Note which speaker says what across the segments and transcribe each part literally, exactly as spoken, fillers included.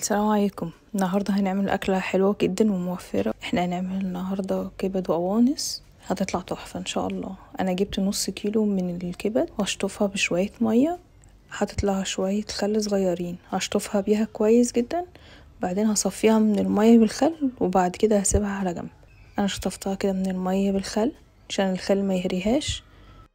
Speaker 1: السلام عليكم. النهاردة هنعمل أكلة حلوة جدا وموفرة. احنا هنعمل النهاردة كبد وقوانص، هتطلع تحفة ان شاء الله. انا جبت نص كيلو من الكبد وهشطفها بشوية مية، هتطلع شوية خل صغيرين هشطفها بيها كويس جدا، بعدين هصفيها من المية بالخل وبعد كده هسيبها على جنب. انا شطفتها كده من المية بالخل عشان الخل ما يهريهاش.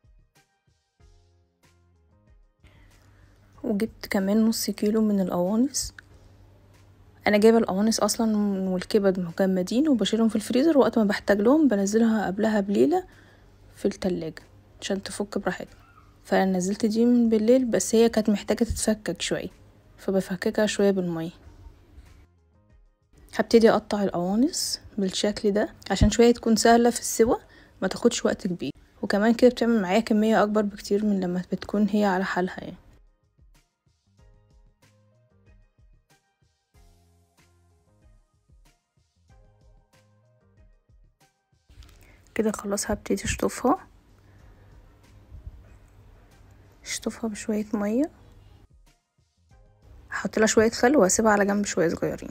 Speaker 1: وجبت كمان نص كيلو من القوانص. انا جايبه القوانص اصلا والكبد مجمدين وبشيلهم في الفريزر، وقت ما بحتاج لهم بنزلها قبلها بليله في التلاجة عشان تفك براحتها. فانا نزلت دي من بالليل، بس هي كانت محتاجه تتفكك شويه فبفككها شويه بالميه. هبتدي اقطع القوانص بالشكل ده عشان شويه تكون سهله في السوا، ما تاخدش وقت كبير، وكمان كده بتعمل معايا كميه اكبر بكتير من لما بتكون هي على حالها يعني. كده خلاص هبتدي اشطفها اشطفها بشويه ميه، هحط لها شويه خل واسيبها على جنب شويه صغيرين.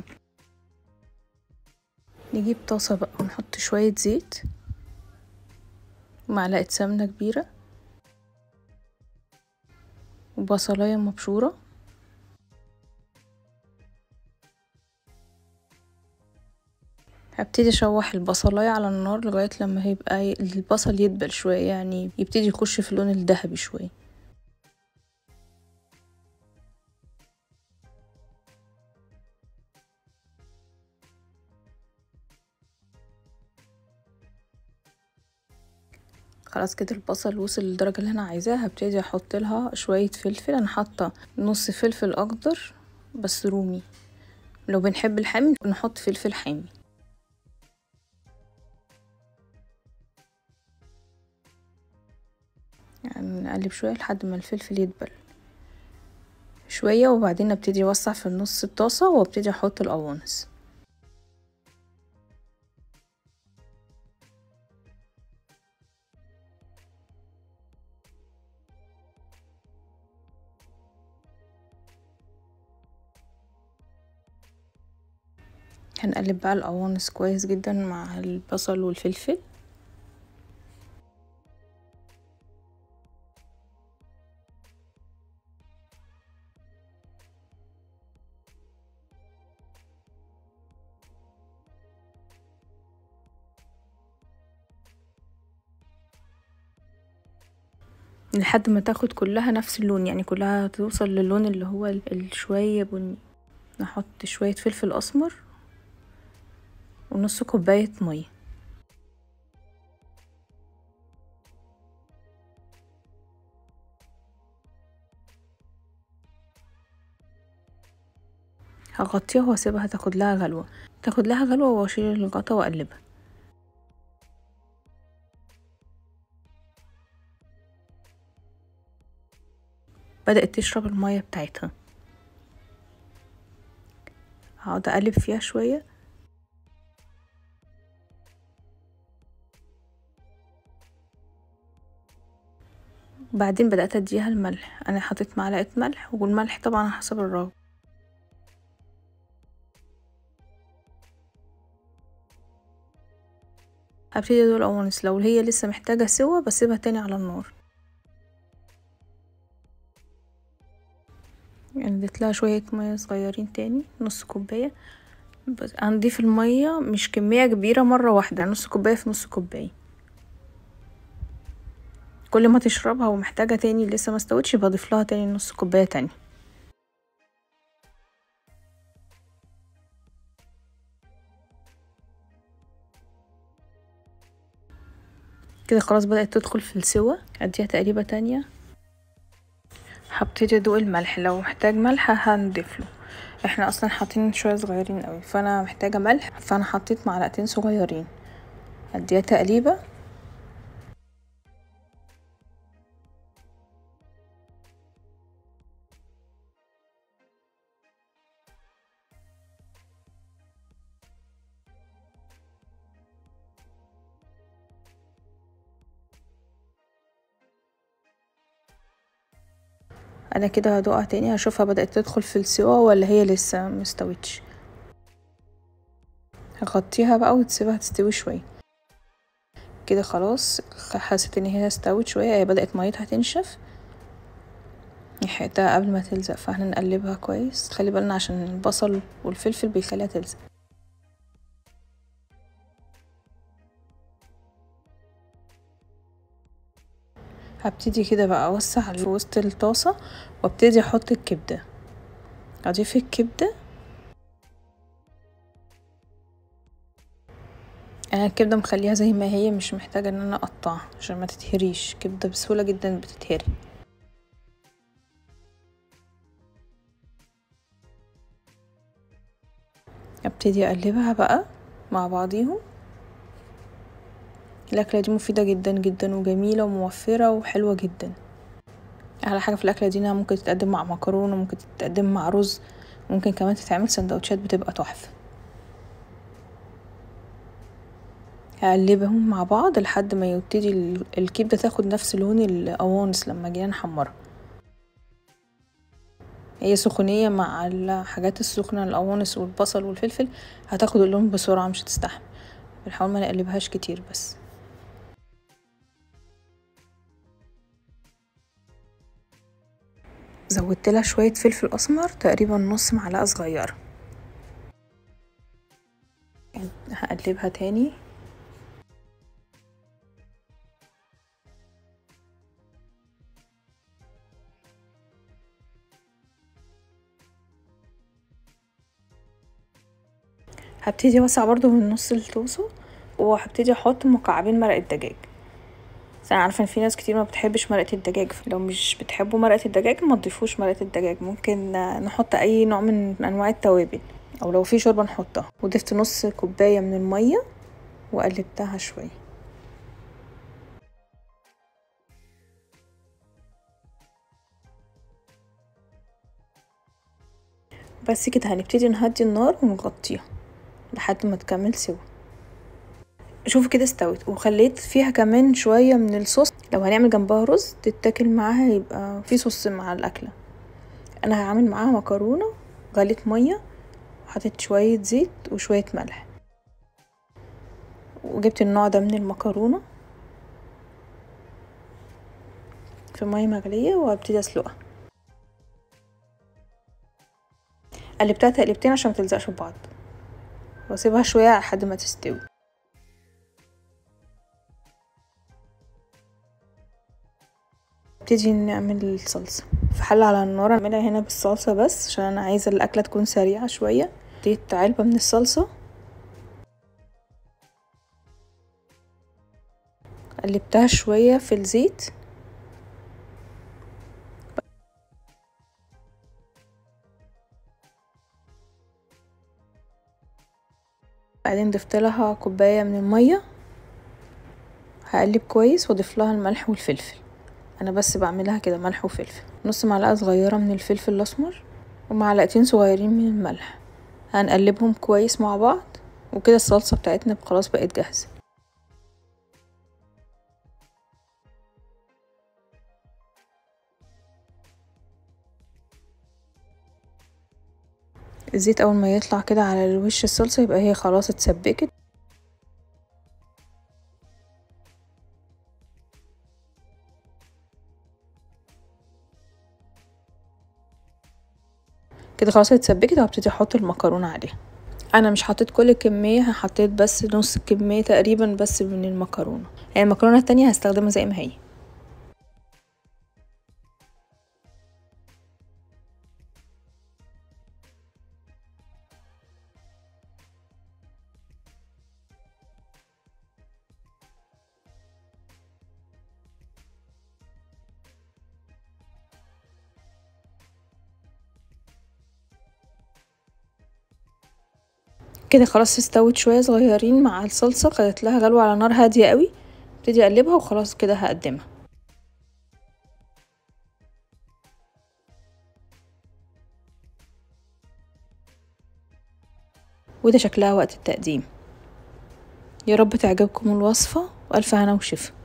Speaker 1: نجيب طاسه بقى ونحط شويه زيت، معلقه سمنه كبيره، وبصلايه مبشوره. هبتدي اشوح البصلايه على النار لغايه لما هيبقى البصل يدبل شويه، يعني يبتدي يخش في اللون الذهبي شويه. خلاص كده البصل وصل للدرجه اللي انا عايزاها، هبتدي احط لها شويه فلفل. انا حاطه نص فلفل اخضر بس رومي، لو بنحب الحامي نحط فلفل حامي. يعني نقلب شويه لحد ما الفلفل يدبل شويه، وبعدين ابتدي اوسع في النص الطاسه وابتدي احط القوانص. هنقلب بقى القوانص كويس جدا مع البصل والفلفل. لحد ما تاخد كلها نفس اللون، يعني كلها توصل للون اللي هو الشوية بني. نحط شوية فلفل اسمر ونص كوباية مية. هغطيها واسيبها تاخد لها غلوة تاخد لها غلوة واشيل الغطا واقلبها. بدأت تشرب المية بتاعتها، هقعد اقلب فيها شوية. بعدين بدأت اديها الملح، انا حطيت معلقة ملح، والملح طبعا حسب الرغبة. هبتدي ادوق القوانص، لو هي لسه محتاجة سوا بسيبها تاني على النار. يعني اديت لها شوية مية صغيرين تاني، نص كوباية. بس هنضيف المية مش كمية كبيرة مرة واحدة، نص كوباية في نص كوباية. كل ما تشربها ومحتاجة تاني لسه ما استوتش بضيف لها تاني نص كوباية تانية. كده خلاص بدأت تدخل في السوا، اديها تقريبا تانية. هبتدي ادوق الملح، لو محتاج ملح هنضيفله. احنا اصلا حاطين شوية صغيرين قوي، فانا محتاجة ملح، فانا حطيت معلقتين صغيرين. اديها تقليبة. انا كده هدوقها تاني هشوفها بدأت تدخل في السوا ولا هي لسه مستويتش. هغطيها بقى وتسيبها تستوي شويه كده. خلاص حسيت ان هي استوت شويه، هي بدأت ميتها تنشف، لحقتها قبل ما تلزق، فاحنا نقلبها كويس. خلي بالنا عشان البصل والفلفل بيخليها تلزق. هبتدي كده بقى اوسع في وسط الطاسه وابتدي احط الكبده، اضيف الكبده. انا الكبده مخليها زي ما هي، مش محتاجه ان انا اقطعها عشان ما تتهريش. كبده بسهوله جدا بتتهري. ابتدي اقلبها بقى مع بعضيهم. الاكله دي مفيده جدا جدا وجميله وموفره وحلوه جدا. احلى حاجه في الاكله دي انها ممكن تتقدم مع مكرونه، ممكن تتقدم مع رز، ممكن كمان تتعمل سندوتشات بتبقى تحفه. هقلبهم مع بعض لحد ما يبتدي الكبده تاخد نفس لون القوانص لما جينا نحمرها. هي سخونيه مع الحاجات السخنه، القوانص والبصل والفلفل هتاخد اللون بسرعه، مش هتستحمل. بنحاول ما نقلبهاش كتير بس. زودت لها شويه فلفل اسمر، تقريبا نص معلقه صغيره. هقلبها تاني. هبتدي اوسع برضو من نص الطاسه، وهبتدي احط مكعبين مرقه دجاج. بس انا عارفه ان في ناس كتير ما بتحبش مرقه الدجاج، لو مش بتحبوا مرقه الدجاج ما تضيفوش مرقه الدجاج، ممكن نحط اي نوع من انواع التوابل، او لو في شوربه نحطها. وضفت نص كوبايه من الميه وقلبتها شويه. بس كده هنبتدي نهدي النار ونغطيها لحد ما تكمل سوا. شوفوا كده استوت، وخليت فيها كمان شويه من الصوص، لو هنعمل جنبها رز تتاكل معاها يبقى في صوص مع الاكله. انا هعمل معاها مكرونه، غليت ميه وحطيت شويه زيت وشويه ملح، وجبت النوع ده من المكرونه في ميه مغليه وابتدي اسلقها. قلبتها تقلبتين عشان ما تلزقش في بعض، واسيبها شويه لحد ما تستوي. ابتدي نعمل الصلصه في حله على النار. اعملها هنا بالصلصه بس عشان انا عايزه الاكله تكون سريعه شويه. اديت علبه من الصلصه، قلبتها شويه في الزيت، بعدين ضفت لها كوبايه من الميه. هقلب كويس واضيف لها الملح والفلفل. انا بس بعملها كده ملح وفلفل، نص معلقه صغيره من الفلفل الاسمر ومعلقتين صغيرين من الملح. هنقلبهم كويس مع بعض، وكده الصلصه بتاعتنا خلاص بقت جاهزه. الزيت اول ما يطلع كده على الوش الصلصه يبقى هي خلاص اتسبكت. كده خلاص اتسبكت، وهبتدي احط المكرونه عليها. انا مش حطيت كل الكميه، حطيت بس نص الكميه تقريبا بس من المكرونه. يعني المكرونه التانية هستخدمها زي ما هي. كده خلاص استوت شويه صغيرين مع الصلصه، خدت لها غلوه على نار هاديه قوي. ابتدي اقلبها وخلاص كده هقدمها. وده شكلها وقت التقديم. يا رب تعجبكم الوصفه، والف هنا وشفا.